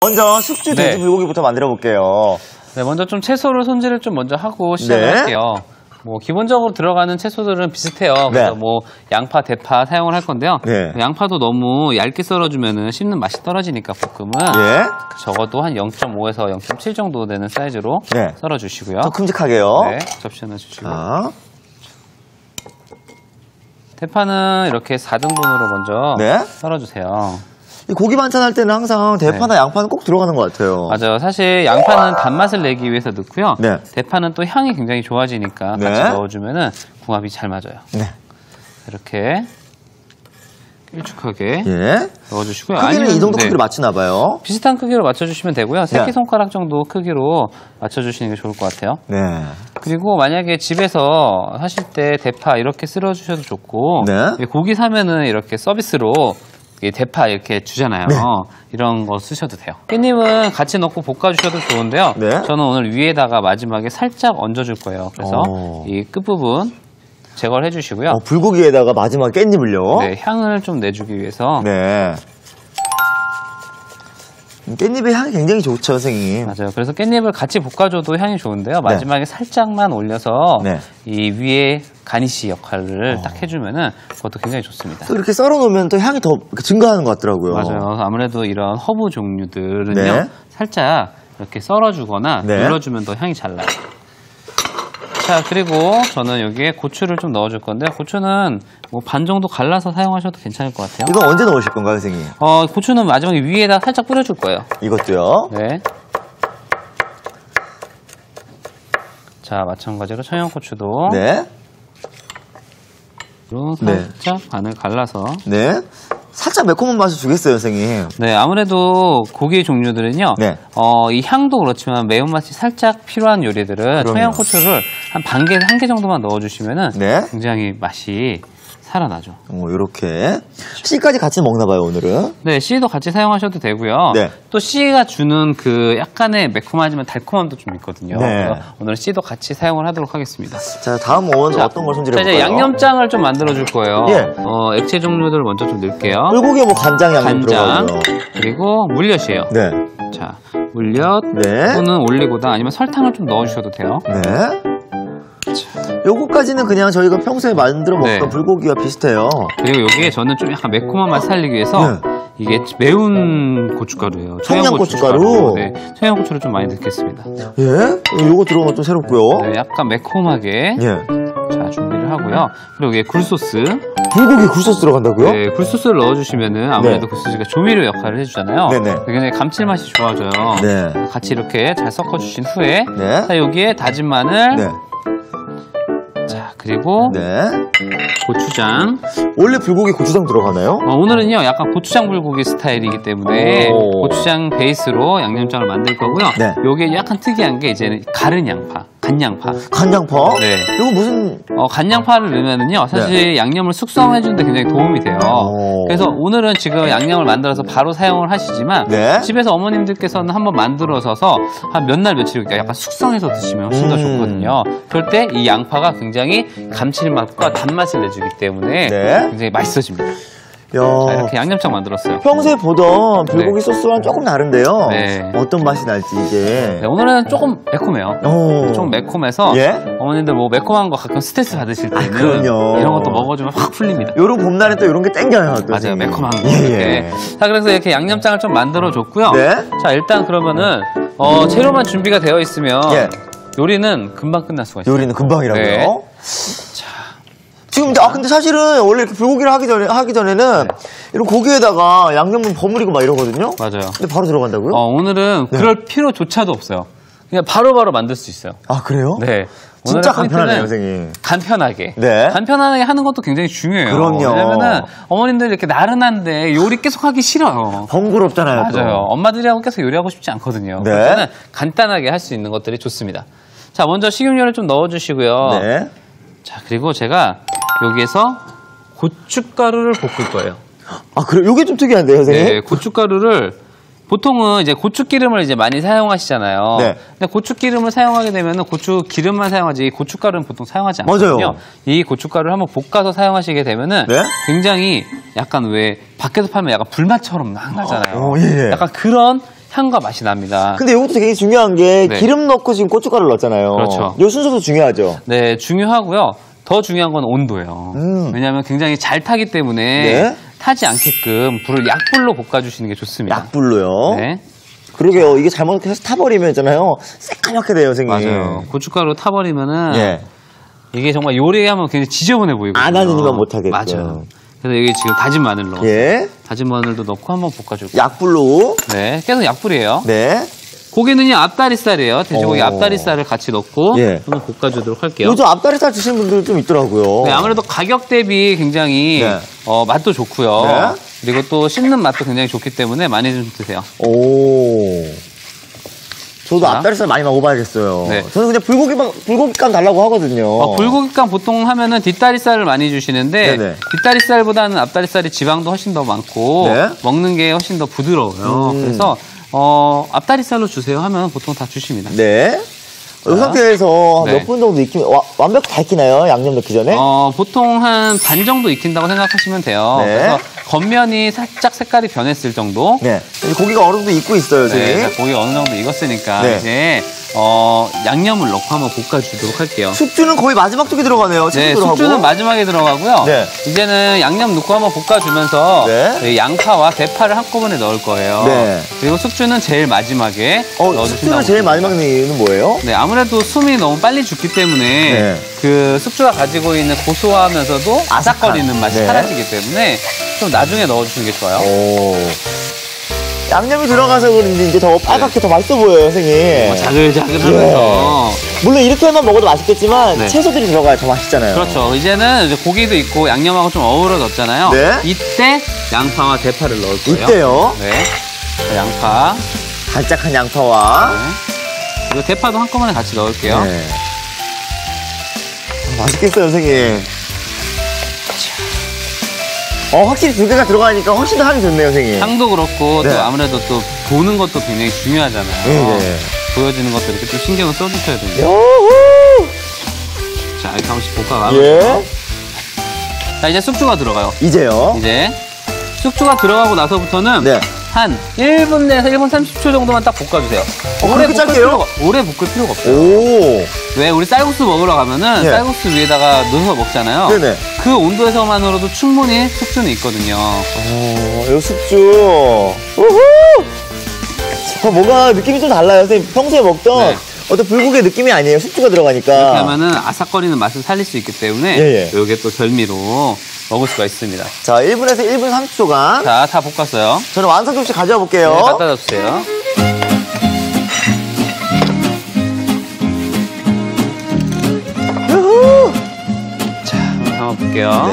먼저 숙주 돼지 불고기부터 만들어 볼게요. 네, 먼저 좀 채소를 손질을 좀 먼저 하고 시작을 할게요. 뭐 기본적으로 들어가는 채소들은 비슷해요. 그래서 뭐 양파, 대파 사용을 할 건데요. 양파도 너무 얇게 썰어주면은 씹는 맛이 떨어지니까 볶음은 적어도 한 0.5에서 0.7 정도 되는 사이즈로 썰어주시고요. 더 큼직하게요. 네, 접시 하나 주시고. 대파는 이렇게 4등분으로 먼저 썰어주세요. 이 고기 반찬 할 때는 항상 대파나 양파는 꼭 들어가는 것 같아요. 맞아요. 사실 양파는 단맛을 내기 위해서 넣고요. 대파는 또 향이 굉장히 좋아지니까 같이 넣어주면은 궁합이 잘 맞아요. 이렇게 길쭉하게 넣어주시고요. 크기는 이 정도 크기로 맞추나 봐요. 비슷한 크기로 맞춰주시면 되고요. 새끼손가락 정도 크기로 맞춰주시는 게 좋을 것 같아요. 그리고 만약에 집에서 하실 때 대파 이렇게 쓸어주셔도 좋고 고기 사면은 이렇게 서비스로 대파 이렇게 주잖아요. 이런 거 쓰셔도 돼요. 깻잎은 같이 넣고 볶아주셔도 좋은데요. 저는 오늘 위에다가 마지막에 살짝 얹어줄 거예요. 그래서 이 끝부분 제거를 해주시고요. 불고기에다가 마지막에 깻잎을요? 네, 향을 좀 내주기 위해서. 깻잎의 향이 굉장히 좋죠, 선생님. 맞아요. 그래서 깻잎을 같이 볶아줘도 향이 좋은데요. 마지막에 살짝만 올려서 이 위에 가니쉬 역할을 딱 해주면은 그것도 굉장히 좋습니다. 이렇게 썰어놓으면 또 향이 더 증가하는 것 같더라고요. 맞아요. 아무래도 이런 허브 종류들은요. 살짝 이렇게 썰어주거나 눌러주면 더 향이 잘 나요. 자, 그리고 저는 여기에 고추를 좀 넣어줄 건데 고추는 뭐 반 정도 갈라서 사용하셔도 괜찮을 것 같아요. 이건 언제 넣으실 건가요, 선생님? 고추는 마지막에 위에다 살짝 뿌려줄 거예요. 이것도요? 네. 자, 마찬가지로 청양고추도 살짝 반을 갈라서 살짝 매콤한 맛을 주겠어요, 선생님. 네, 아무래도 고기 종류들은요. 이 향도 그렇지만 매운맛이 살짝 필요한 요리들은 청양고추를 한 반 개, 한 개 정도만 넣어주시면은 굉장히 맛이 살아나죠. 이렇게 씨까지 같이 먹나 봐요, 오늘은. 네, 씨도 같이 사용하셔도 되고요. 또 씨가 주는 그 약간의 매콤하지만 달콤함도 좀 있거든요. 그래서 오늘 씨도 같이 사용을 하도록 하겠습니다. 자, 다음은 어떤 걸 손질해 볼까요? 이제 양념장을 좀 만들어 줄 거예요. 액체 종류들을 먼저 좀 넣을게요. 불고기에 뭐 간장 양념 들어가고요. 그리고 물엿이에요. 자, 물엿 또는 올리고당 아니면 설탕을 좀 넣어주셔도 돼요. 요거까지는 그냥 저희가 평소에 만들어 먹던 불고기와 비슷해요. 그리고 여기에 저는 좀 약간 매콤한 맛 살리기 위해서 이게 매운 고춧가루예요. 청양고춧가루? 청양고추를 좀 많이 넣겠습니다. 요거 들어가면 좀 새롭고요. 약간 매콤하게 자, 준비를 하고요. 그리고 여기에 굴소스. 불고기 굴소스 들어간다고요? 네, 굴소스를 넣어주시면은 아무래도 굴소스가 조미료 역할을 해주잖아요. 굉장히 감칠맛이 좋아져요. 같이 이렇게 잘 섞어주신 후에 자, 여기에 다진 마늘 자, 그리고 고추장. 원래 불고기 고추장 들어가나요? 오늘은요 약간 고추장 불고기 스타일이기 때문에 고추장 베이스로 양념장을 만들 거고요. 요게 약간 특이한 게 이제는 가른 양파, 간양파. 간양파? 이거 무슨 간양파를 넣으면은요 사실 양념을 숙성해주는데 굉장히 도움이 돼요. 그래서 오늘은 지금 양념을 만들어서 바로 사용을 하시지만 집에서 어머님들께서는 한번 만들어서서 한 몇 날 며칠 약간 숙성해서 드시면 훨씬 더 좋거든요. 그럴 때 이 양파가 굉장히 감칠맛과 단맛을 내주기 때문에 굉장히 맛있어집니다. 자, 이렇게 양념장 만들었어요. 평소에 보던 불고기 소스와는 조금 다른데요. 어떤 맛이 날지 이게. 오늘은 조금 매콤해요. 좀 매콤해서 어머님들 뭐 매콤한 거 가끔 스트레스 받으실 때는 이런 것도 먹어주면 확 풀립니다. 요런 봄날에 또 이런 게 땡겨요. 맞아요. 매콤한 거. 자, 그래서 이렇게 양념장을 좀 만들어 줬고요. 자, 일단 그러면은 재료만 준비가 되어 있으면 요리는 금방 끝날 수가 있어요. 요리는 금방이라고요? 지금 근데 사실은 원래 이렇게 불고기를 하기 전에는 이런 고기에다가 양념을 버무리고 막 이러거든요. 맞아요. 근데 바로 들어간다고요? 오늘은 그럴 필요조차도 없어요. 그냥 바로바로 만들 수 있어요. 아, 그래요? 네. 진짜 간편하네요, 선생님. 간편하게. 간편하게 하는 것도 굉장히 중요해요. 그럼요. 왜냐면은 어머님들 이렇게 나른한데 요리 계속 하기 싫어요. 번거롭잖아요. 맞아요. 엄마들이하고 계속 요리하고 싶지 않거든요. 그래서 간단하게 할 수 있는 것들이 좋습니다. 자, 먼저 식용유를 좀 넣어주시고요. 자, 그리고 제가 여기에서 고춧가루를 볶을 거예요. 아, 그래요? 이게 좀 특이한데요, 선생님? 네, 고춧가루를 보통은 이제 고추기름을 이제 많이 사용하시잖아요. 근데 고추기름을 사용하게 되면 고추 기름만 사용하지 고춧가루는 보통 사용하지 않거든요. 맞아요. 이 고춧가루를 한번 볶아서 사용하시게 되면은 굉장히 약간 왜 밖에서 팔면 약간 불맛처럼 나잖아요. 약간 그런 향과 맛이 납니다. 근데 이것도 되게 중요한 게 기름 넣고 지금 고춧가루를 넣었잖아요. 그렇죠. 이 순서도 중요하죠. 네, 중요하고요. 더 중요한 건 온도예요. 왜냐하면 굉장히 잘 타기 때문에 타지 않게끔 불을 약불로 볶아주시는 게 좋습니다. 약불로요? 네. 그러게요. 이게 잘못해서 타버리면 있잖아요. 새까맣게 돼요, 선생님. 맞아요. 고춧가루 타버리면은 이게 정말 요리하면 굉장히 지저분해 보이거든요. 안 하는 이만 못하겠죠. 맞아요. 그래서 여기 지금 다진 마늘 넣어. 다진 마늘도 넣고 한번 볶아줄게요. 약불로. 네, 계속 약불이에요. 네. 고기는요 앞다리살이에요. 돼지고기 앞다리살을 같이 넣고 한번 볶아주도록 할게요. 요즘 앞다리살 드시는 분들 좀 있더라고요. 네, 아무래도 가격 대비 굉장히 맛도 좋고요. 그리고 또 씹는 맛도 굉장히 좋기 때문에 많이 좀 드세요. 저도 앞다리살 많이 먹어봐야겠어요. 저는 그냥 불고기감 달라고 하거든요. 불고기감 보통 하면은 뒷다리살을 많이 주시는데 뒷다리살보다는 앞다리살이 지방도 훨씬 더 많고 먹는 게 훨씬 더 부드러워요. 그래서 앞다리살로 주세요 하면 보통 다 주십니다. 네. 이 상태에서 몇 분 정도 익히면 완벽히 다 익히나요? 양념 넣기 전에? 보통 한 반 정도 익힌다고 생각하시면 돼요. 그래서 겉면이 살짝 색깔이 변했을 정도. 고기가 어느 정도 익고 있어요, 지금. 고기가 어느 정도 익었으니까 이제 양념을 넣고 한번 볶아주도록 할게요. 숙주는 거의 마지막 쪽에 들어가네요. 네, 숙주는 마지막에 들어가고요. 이제는 양념 넣고 한번 볶아주면서 양파와 대파를 한꺼번에 넣을 거예요. 그리고 숙주는 제일 마지막에 넣어주신다고. 숙주는 제일 마지막 넣는 이유는 뭐예요? 네, 아무래도 숨이 너무 빨리 죽기 때문에 그 숙주가 가지고 있는 고소하면서도 아삭거리는 맛이 사라지기 때문에 좀 나중에 넣어주시는 게 좋아요. 양념이 들어가서 그런지 이제 더 빨갛게 더 맛있어 보여요, 선생님. 자글자글하면서. 물론 이렇게만 먹어도 맛있겠지만 채소들이 들어가야 더 맛있잖아요. 그렇죠. 이제는 이제 고기도 있고 양념하고 좀 어우러졌잖아요. 이때 양파와 대파를 넣을 거예요. 이때요? 자, 양파. 반짝한 양파와. 그리고 대파도 한꺼번에 같이 넣을게요. 맛있겠어요, 선생님. 확실히 두 개가 들어가니까 훨씬 더 향이 좋네요, 선생님. 향도 그렇고 또 아무래도 또 보는 것도 굉장히 중요하잖아요. 보여지는 것도 이렇게 또 신경을 써주셔야 됩니다. 자, 이렇게 한 번씩 볶아가면서. 자, 이제 숙주가 들어가요. 이제요? 이제 숙주가 들어가고 나서부터는 한 1분 내에서 1분 30초 정도만 딱 볶아주세요. 오래 볶을 필요가 없어요. 왜 우리 쌀국수 먹으러 가면은 쌀국수 위에다가 넣어서 먹잖아요. 그 온도에서만으로도 충분히 숙주는 있거든요. 이 숙주. 뭔가 느낌이 좀 달라요. 선생님 평소에 먹던 어떤 불고기의 느낌이 아니에요. 숙주가 들어가니까. 이렇게 하면은 아삭거리는 맛을 살릴 수 있기 때문에 이게 또 별미로 먹을 수가 있습니다. 자, 1분에서 1분 30초간. 자, 다 볶았어요. 저는 완성 접시 가져와 볼게요. 네, 갖다 주세요. 자, 한번 볼게요.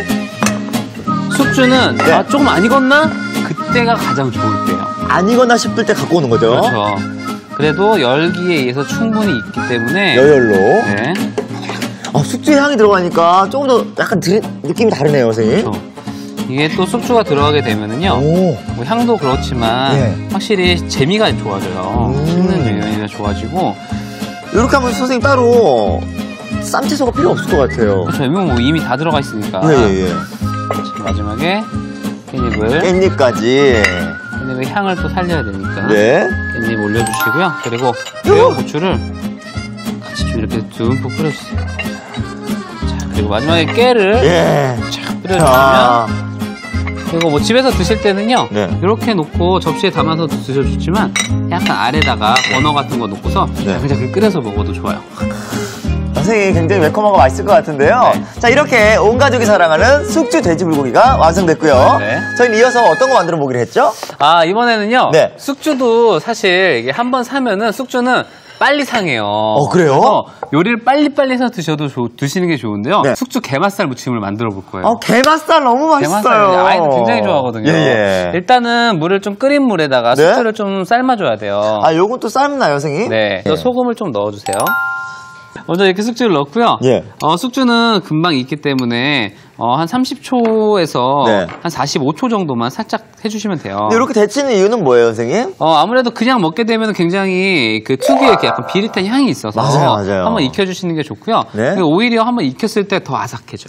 숙주는 조금 안 익었나? 그때가 가장 좋을 때예요. 안 익었나 싶을 때 갖고 오는 거죠? 그렇죠. 그래도 열기에 의해서 충분히 익기 때문에 여열로. 숙주의 향이 들어가니까 조금 더 약간 느낌이 다르네요, 선생님. 그렇죠. 이게 또 숙주가 들어가게 되면은요, 뭐 향도 그렇지만 확실히 재미가 좋아져요. 씹는 재미가 좋아지고. 이렇게 하면 선생님 따로 쌈채소가 필요 없을 것 같아요. 그렇죠. 이미 다 들어가 있으니까. 자, 마지막에 깻잎을. 깻잎까지. 깻잎의 향을 또 살려야 되니까. 깻잎 올려주시고요. 그리고 매운 고추를 같이 좀 이렇게 듬뿍 뿌려주세요. 자, 그리고 마지막에 깨를 쫙 뿌려주시면. 그리고 뭐 집에서 드실 때는요, 이렇게 놓고 접시에 담아서 드셔도 좋지만 약간 아래다가 원어 같은 거 놓고서 자글자글 끓여서 먹어도 좋아요. 선생님 굉장히 매콤하고 맛있을 것 같은데요. 자, 이렇게 온 가족이 사랑하는 숙주 돼지불고기가 완성됐고요. 저희는 이어서 어떤 거 만들어 보기로 했죠? 이번에는요, 숙주도 사실 이게 한번 사면은 숙주는 빨리 상해요. 그래요? 요리를 빨리빨리 해서 드시는 게 좋은데요. 숙주 게맛살 무침을 만들어 볼 거예요. 게맛살 너무 맛있어요. 아이들 굉장히 좋아하거든요. 일단은 물을 좀 끓인 물에다가 숙주를 좀 삶아줘야 돼요. 요건 또 삶나요, 선생님? 소금을 좀 넣어주세요. 먼저 이렇게 숙주를 넣고요. 숙주는 금방 익기 때문에 한 30초에서 한 45초 정도만 살짝 해주시면 돼요. 근데 이렇게 데치는 이유는 뭐예요, 선생님? 아무래도 그냥 먹게 되면 굉장히 그 특유의 이렇게 약간 비릿한 향이 있어서 맞아요. 한번 익혀주시는 게 좋고요. 오히려 한번 익혔을 때 더 아삭해져요.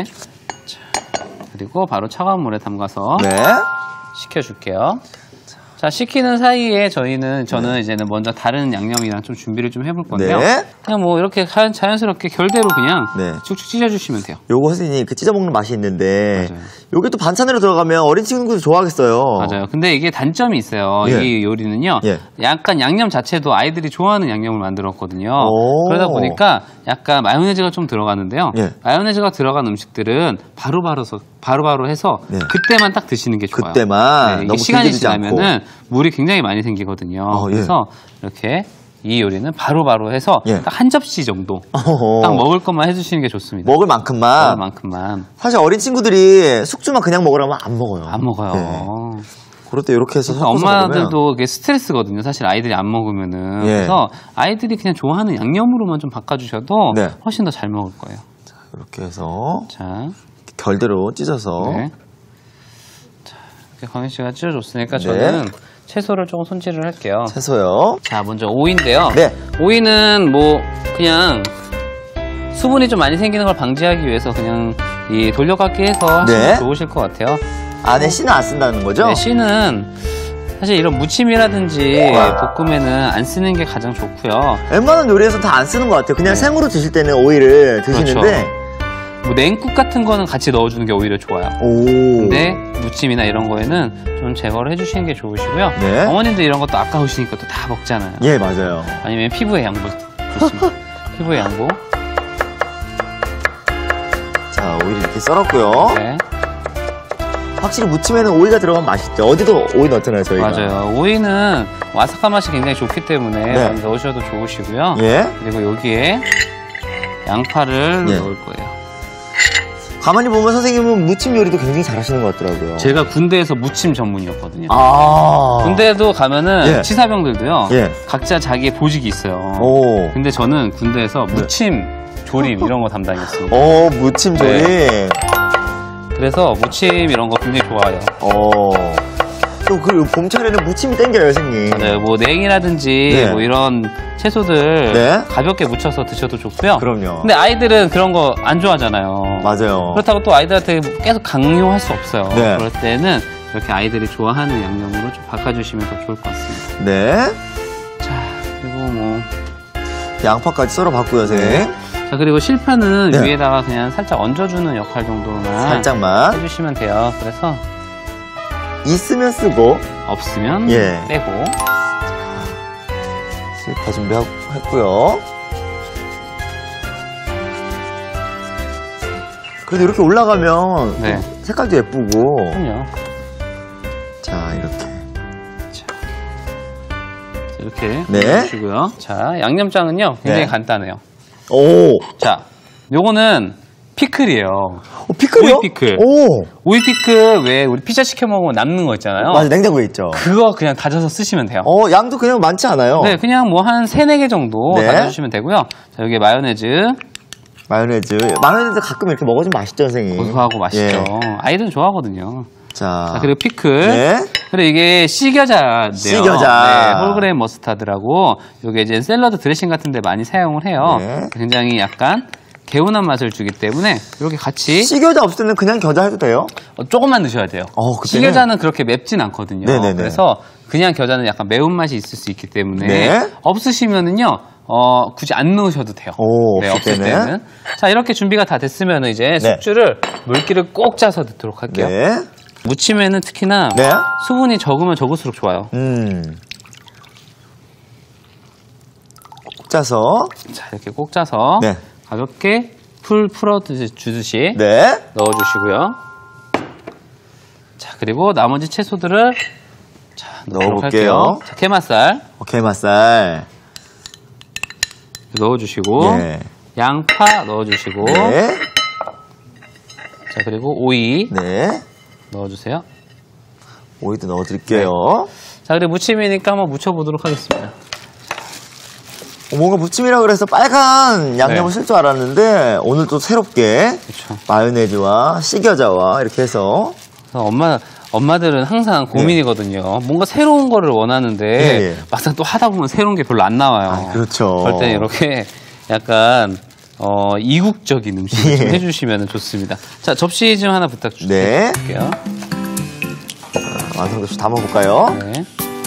자, 그리고 바로 차가운 물에 담가서 식혀줄게요. 자, 식히는 사이에 저는 이제는 먼저 다른 양념이랑 좀 준비를 좀 해볼 건데요. 네. 그냥 뭐 이렇게 자연스럽게 결대로 그냥 쭉쭉 찢어주시면 돼요. 요거 선생님 그 찢어 먹는 맛이 있는데 맞아요. 요게 또 반찬으로 들어가면 어린 친구도 좋아하겠어요. 맞아요. 근데 이게 단점이 있어요. 이 요리는요. 약간 양념 자체도 아이들이 좋아하는 양념을 만들었거든요. 그러다 보니까 약간 마요네즈가 좀 들어가는데요. 마요네즈가 들어간 음식들은 바로바로 해서 그때만 딱 드시는 게 좋아요. 그때만. 너무 시간이 지나면은 물이 굉장히 많이 생기거든요. 그래서 이렇게 이 요리는 바로바로 해서 딱 한 접시 정도 딱 먹을 것만 해주시는 게 좋습니다. 먹을 만큼만. 사실 어린 친구들이 숙주만 그냥 먹으라면 안 먹어요. 안 먹어요. 그럴 때 이렇게 해서 섞어서 엄마들도 이게 스트레스거든요. 사실 아이들이 안 먹으면은. 그래서 아이들이 그냥 좋아하는 양념으로만 좀 바꿔주셔도 훨씬 더 잘 먹을 거예요. 자, 이렇게 해서 자, 결대로 찢어서. 자, 이렇게 광희 씨가 찢어줬으니까 저는 채소를 조금 손질을 할게요. 채소요. 자, 먼저 오이인데요. 오이는 뭐 그냥 수분이 좀 많이 생기는 걸 방지하기 위해서 그냥 이 돌려깎기 해서 하시면 좋으실 것 같아요. 안에 씨는 안 쓴다는 거죠? 네, 씨는 사실 이런 무침이라든지 볶음에는 안 쓰는 게 가장 좋고요. 웬만한 요리에서 다 안 쓰는 것 같아요. 그냥 생으로 드실 때는 오이를 드시는데 뭐 냉국 같은 거는 같이 넣어주는 게 오히려 좋아요. 근데 무침이나 이런 거에는 좀 제거를 해주시는 게 좋으시고요. 어머님들 이런 것도 아까우시니까 또 다 먹잖아요. 예, 맞아요. 아니면 피부에 양보 좋습니다. 피부에 양보. 자, 오이를 이렇게 썰었고요. 확실히 무침에는 오이가 들어가면 맛있죠. 어디도 오이 넣잖아요, 저희가. 맞아요. 오이는 와사카 맛이 굉장히 좋기 때문에 많이 넣으셔도 좋으시고요. 그리고 여기에 양파를 넣을 거예요. 가만히 보면 선생님은 무침 요리도 굉장히 잘하시는 것 같더라고요. 제가 군대에서 무침 전문이었거든요. 아. 군대에도 가면은 치사병들도요. 각자 자기의 보직이 있어요. 근데 저는 군대에서 무침 조림 이런 거 담당했습니다. 무침 조림. 그래서 무침 이런 거 굉장히 좋아해요. 또 그 봄철에는 무침이 땡겨요, 선생님. 네, 뭐 냉이라든지 뭐 이런 채소들 가볍게 무쳐서 드셔도 좋고요. 그럼요. 근데 아이들은 그런 거 안 좋아하잖아요. 맞아요. 그렇다고 또 아이들한테 계속 강요할 수 없어요. 그럴 때는 이렇게 아이들이 좋아하는 양념으로 좀 바꿔주시면 더 좋을 것 같습니다. 자, 그리고 뭐 양파까지 썰어봤고요, 선생님. 자, 그리고 실파는 위에다가 그냥 살짝 얹어주는 역할 정도만 살짝만 해주시면 돼요. 그래서 있으면 쓰고 없으면 빼고. 실파 준비했고요. 그래도 이렇게 올라가면 색깔도 예쁘고. 그럼요. 자, 이렇게 넣어주시고요. 자, 양념장은요 굉장히 간단해요. 자, 요거는 피클이에요. 피클이요? 오이 피클. 오이 피클 왜 우리 피자 시켜 먹으면 남는 거 있잖아요. 맞아, 냉장고에 있죠. 그거 그냥 다져서 쓰시면 돼요. 양도 그냥 많지 않아요. 네, 그냥 뭐 한 3, 4개 정도 다져주시면 되고요. 자, 여기에 마요네즈 가끔 이렇게 먹어주면 맛있죠, 선생님. 고소하고 맛있죠. 아이들은 좋아하거든요. 자, 그리고 피클. 그리고 이게 씨겨자인데요. 씨겨자. 홀그레인 머스타드라고 이게 이제 샐러드 드레싱 같은 데 많이 사용을 해요. 굉장히 약간 개운한 맛을 주기 때문에 이렇게 같이. 씨겨자 없을 때는 그냥 겨자 해도 돼요? 조금만 드셔야 돼요. 씨겨자는 그렇게 맵진 않거든요. 그래서 그냥 겨자는 약간 매운맛이 있을 수 있기 때문에 없으시면은요. 굳이 안 넣으셔도 돼요. 없을 때는. 자, 이렇게 준비가 다 됐으면 이제 숙주를 물기를 꼭 짜서 넣도록 할게요. 무침에는 특히나 수분이 적으면 적을수록 좋아요. 꼭 짜서. 자, 이렇게 꼭 짜서 가볍게 풀어주듯이 넣어주시고요. 자, 그리고 나머지 채소들을 넣어볼게요. 자, 게맛살. 게맛살. 넣어주시고 양파 넣어주시고 자, 그리고 오이 넣어주세요. 오이도 넣어드릴게요. 자, 그리고 무침이니까 한번 무쳐보도록 하겠습니다. 뭔가 무침이라 그래서 빨간 양념을 쓸 줄 알았는데 오늘 또 새롭게 마요네즈와 씨겨자와 이렇게 해서 엄마들은 항상 고민이거든요. 뭔가 새로운 거를 원하는데 막상 또 하다 보면 새로운 게 별로 안 나와요. 그렇죠. 그럴 때 이렇게 약간 이국적인 음식을 좀 해주시면 좋습니다. 자, 접시 좀 하나 부탁드릴게요. 완성도시 담아볼까요?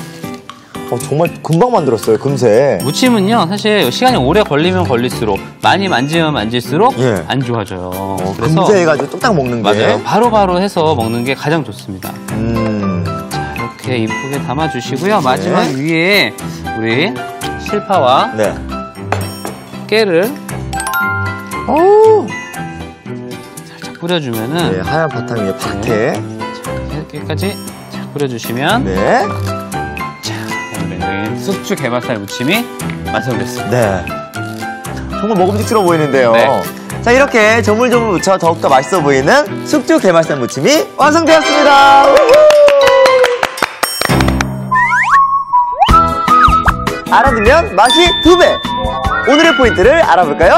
정말 금방 만들었어요, 금세. 무침은요, 사실 시간이 오래 걸리면 걸릴수록, 많이 만지면 만질수록 예. 안 좋아져요. 그래서 금세 해가지고 뚝딱 먹는 게. 맞아요. 바로바로 해서 먹는 게 가장 좋습니다. 자, 이렇게 이쁘게 담아주시고요. 마지막 위에 우리 실파와 네. 깨를 오. 살짝 뿌려주면은 네, 하얀 바탕 위에 파케. 자, 깨까지 뿌려주시면 네. 자, 오늘의 숙주 게맛살 무침이 완성됐습니다. 네. 정말 먹음직스러워 보이는데요. 네. 자, 이렇게 조물조물 무쳐 더욱더 맛있어 보이는 숙주 게맛살 무침이 완성되었습니다. 알아두면 맛이 2배. 오늘의 포인트를 알아볼까요?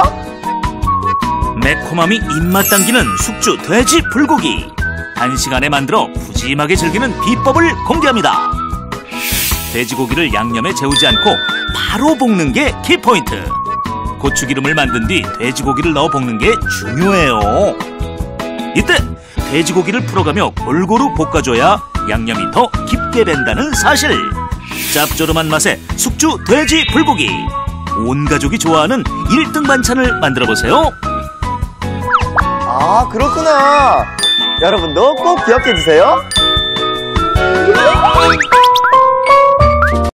매콤함이 입맛 당기는 숙주 돼지 불고기. 단시간에 만들어 푸짐하게 즐기는 비법을 공개합니다. 돼지고기를 양념에 재우지 않고 바로 볶는 게 키포인트. 고추기름을 만든 뒤 돼지고기를 넣어 볶는 게 중요해요. 이때 돼지고기를 풀어가며 골고루 볶아줘야 양념이 더 깊게 밴다는 사실. 짭조름한 맛의 숙주 돼지 불고기. 온 가족이 좋아하는 1등 반찬을 만들어보세요. 아, 그렇구나. 여러분도 꼭 기억해주세요.